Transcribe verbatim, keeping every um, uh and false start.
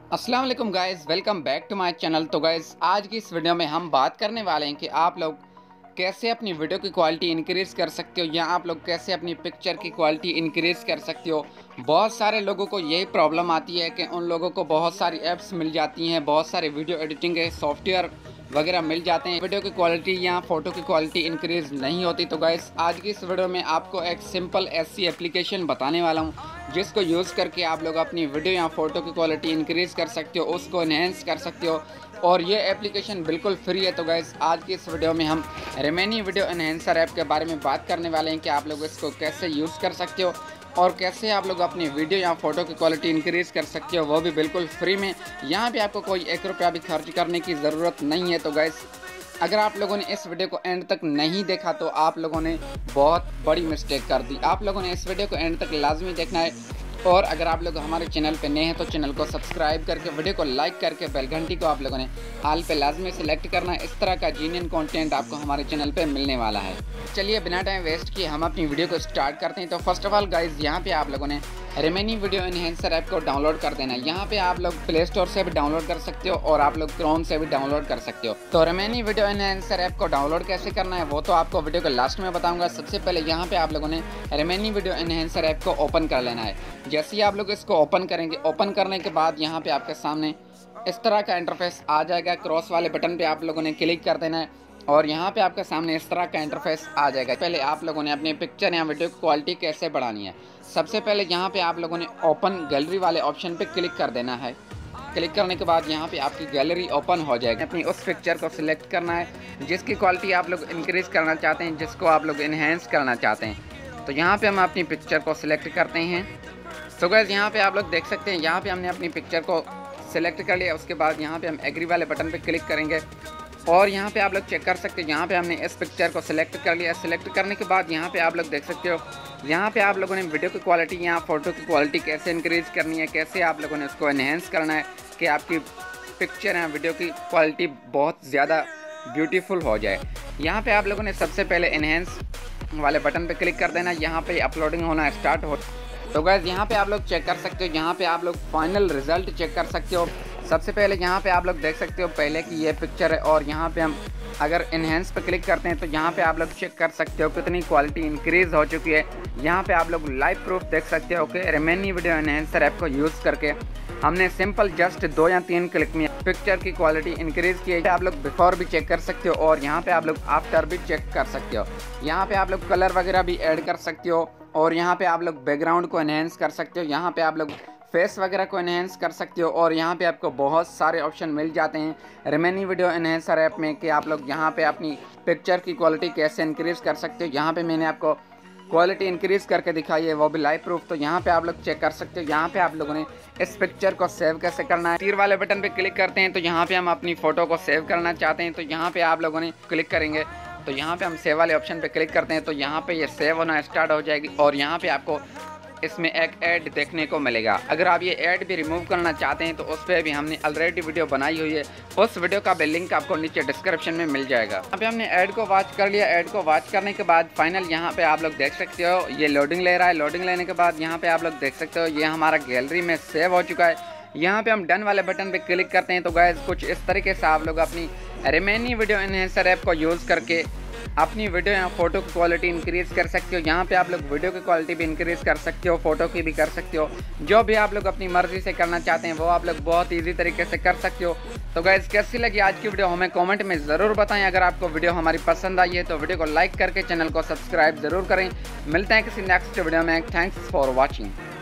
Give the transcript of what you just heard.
अस्सलाम वालेकुम guys, welcome back to my channel. तो गाइज़ आज की इस वीडियो में हम बात करने वाले हैं कि आप लोग कैसे अपनी वीडियो की क्वालिटी इंक्रीज़ कर सकते हो या आप लोग कैसे अपनी पिक्चर की क्वालिटी इंक्रीज़ कर सकते हो। बहुत सारे लोगों को यही प्रॉब्लम आती है कि उन लोगों को बहुत सारी ऐप्स मिल जाती हैं, बहुत सारे वीडियो एडिटिंग के सॉफ्टवेयर वगैरह मिल जाते हैं, वीडियो की क्वालिटी या फ़ोटो की क्वालिटी इंक्रीज़ नहीं होती। तो गाइस आज की इस वीडियो में आपको एक सिंपल ऐसी एप्लीकेशन बताने वाला हूं जिसको यूज़ करके आप लोग अपनी वीडियो या फ़ोटो की क्वालिटी इंक्रीज़ कर सकते हो, उसको इन्हेंस कर सकते हो और ये एप्लीकेशन बिल्कुल फ्री है। तो गाइस आज की इस वीडियो में हम रेमेनी वीडियो एनहेंसर ऐप के बारे में बात करने वाले हैं कि आप लोग इसको कैसे यूज़ कर सकते हो और कैसे आप लोग अपनी वीडियो या फ़ोटो की क्वालिटी इंक्रीज़ कर सकते हो, वो भी बिल्कुल फ्री में। यहाँ पे आपको कोई एक रुपया भी खर्च करने की ज़रूरत नहीं है। तो गाइस अगर आप लोगों ने इस वीडियो को एंड तक नहीं देखा तो आप लोगों ने बहुत बड़ी मिस्टेक कर दी। आप लोगों ने इस वीडियो को एंड तक लाजमी देखना है और अगर आप लोग हमारे चैनल पे नए हैं तो चैनल को सब्सक्राइब करके वीडियो को लाइक करके बेल घंटी को आप लोगों ने हाल पे लाजमी सेलेक्ट करना है। इस तरह का जीनियन कंटेंट आपको हमारे चैनल पे मिलने वाला है। चलिए बिना टाइम वेस्ट किए हम अपनी वीडियो को स्टार्ट करते हैं। तो फर्स्ट ऑफ ऑल गाइज यहाँ पे आप लोगों ने रेमेनी वीडियो एनहेंसर ऐप को डाउनलोड कर देना है। यहाँ पे आप लोग प्ले स्टोर से भी डाउनलोड कर सकते हो और आप लोग क्रोम से भी डाउनलोड कर सकते हो। तो रेमेनी वीडियो एनहेंसर ऐप को डाउनलोड कैसे करना है वो तो आपको वीडियो के लास्ट में बताऊंगा। सबसे पहले यहाँ पे आप लोगों ने रेमेनी वीडियो एनहेंसर ऐप को ओपन कर लेना है। जैसे ही आप लोग इसको ओपन करेंगे, ओपन करने के बाद यहाँ पे आपके सामने इस तरह का इंटरफेस आ जाएगा। क्रॉस वाले बटन पे आप लोगों ने क्लिक कर देना है और यहाँ पे आपके सामने इस तरह का इंटरफेस आ जाएगा। पहले आप लोगों ने अपनी पिक्चर या वीडियो की क्वालिटी कैसे बढ़ानी है, सबसे पहले यहाँ पे आप लोगों ने ओपन गैलरी वाले ऑप्शन पे क्लिक कर देना है। क्लिक करने के बाद यहाँ पे आपकी गैलरी ओपन हो जाएगी। अपनी उस पिक्चर को सिलेक्ट करना है जिसकी क्वालिटी आप लोग इंक्रीज़ करना चाहते हैं, जिसको आप लोग इन्हेंस करना चाहते हैं। तो यहाँ पर हम अपनी पिक्चर को सिलेक्ट करते हैं। तो गाइस यहाँ पे आप लोग देख सकते हैं, यहाँ पे हमने अपनी पिक्चर को सिलेक्ट कर लिया। उसके बाद यहाँ पे हम एग्री वाले बटन पे क्लिक करेंगे और यहाँ पे आप लोग चेक कर सकते हैं, यहाँ पे हमने इस पिक्चर को सिलेक्ट कर लिया। सिलेक्ट करने के बाद यहाँ पे आप लोग देख सकते हो, यहाँ पे आप लोगों ने वीडियो की क्वालिटी या फ़ोटो की क्वालिटी कैसे इंक्रीज़ करनी है, कैसे आप लोगों ने उसको इन्हेंस करना है कि आपकी पिक्चर या वीडियो की क्वालिटी बहुत ज़्यादा ब्यूटीफुल हो जाए। यहाँ पर आप लोगों ने सबसे पहले इन्हेंस वाले बटन पर क्लिक कर देना। यहाँ पर अपलोडिंग होना स्टार्ट हो। तो गाइस यहाँ पे आप लोग चेक कर सकते हो, यहाँ पे आप लोग फाइनल रिजल्ट चेक कर सकते हो। सबसे पहले यहाँ पे आप लोग देख सकते हो पहले की ये पिक्चर है और यहाँ पे हम अगर इन्हेंस पे क्लिक करते हैं तो यहाँ पे आप लोग चेक कर सकते हो कितनी क्वालिटी इंक्रीज़ हो चुकी है। यहाँ पे आप लोग लाइव प्रूफ देख सकते हो कि रेमेनी वीडियो एनहेंसर ऐप को यूज़ करके हमने सिंपल जस्ट दो या तीन क्लिक में पिक्चर की क्वालिटी इंक्रीज़ की है। आप लोग बिफोर भी चेक कर सकते हो और यहाँ पे आप लोग आफ्टर भी चेक कर सकते हो। यहाँ पे आप लोग कलर वगैरह भी ऐड कर सकते हो और यहाँ पे आप लोग बैकग्राउंड को एनहेंस कर सकते हो। यहाँ पे आप लोग फेस वगैरह को एनहेंस कर सकते हो और यहाँ पे आपको बहुत सारे ऑप्शन मिल जाते हैं रेमेनी वीडियो एनहेंसर ऐप में कि आप लोग यहाँ पे अपनी पिक्चर की क्वालिटी कैसे इंक्रीज़ कर सकते हो। यहाँ पे मैंने आपको क्वालिटी इंक्रीज़ करके दिखाई है, वो भी लाइव प्रूफ। तो यहाँ पे आप लोग चेक कर सकते हो। यहाँ पे आप लोगों ने इस पिक्चर को सेव कैसे करना है, तीर वाले बटन पे क्लिक करते हैं तो यहाँ पे हम अपनी फ़ोटो को सेव करना चाहते हैं तो यहाँ पे आप लोगों ने क्लिक करेंगे तो यहाँ पे हम सेव वाले ऑप्शन पे क्लिक करते हैं तो यहाँ पे ये सेव होना स्टार्ट हो जाएगी और यहाँ पे आपको इसमें एक ऐड देखने को मिलेगा। अगर आप ये ऐड भी रिमूव करना चाहते हैं तो उस पर भी हमने ऑलरेडी वीडियो बनाई हुई है, उस वीडियो का भी लिंक आपको नीचे डिस्क्रिप्शन में मिल जाएगा। यहाँ पे हमने ऐड को वॉच कर लिया। ऐड को वॉच करने के बाद फाइनल यहाँ पे आप लोग देख सकते हो ये लोडिंग ले रहा है। लोडिंग लेने के बाद यहाँ पे आप लोग देख सकते हो ये हमारा गैलरी में सेव हो चुका है। यहाँ पे हम डन वाले बटन पे क्लिक करते हैं तो गाइस कुछ इस तरीके से आप लोग अपनी रेमेनी वीडियो एनहेंसर ऐप को यूज़ करके अपनी वीडियो या फोटो की क्वालिटी इंक्रीज़ कर सकते हो। यहाँ पे आप लोग वीडियो की क्वालिटी भी इंक्रीज़ कर सकते हो, फोटो की भी कर सकते हो। जो भी आप लोग अपनी मर्ज़ी से करना चाहते हैं वो आप लोग बहुत इजी तरीके से कर सकते हो। तो गाइस कैसी लगी आज की वीडियो हमें कमेंट में ज़रूर बताएं। अगर आपको वीडियो हमारी पसंद आई है तो वीडियो को लाइक करके चैनल को सब्सक्राइब ज़रूर करें। मिलते हैं किसी नेक्स्ट वीडियो में। Thanks for watching.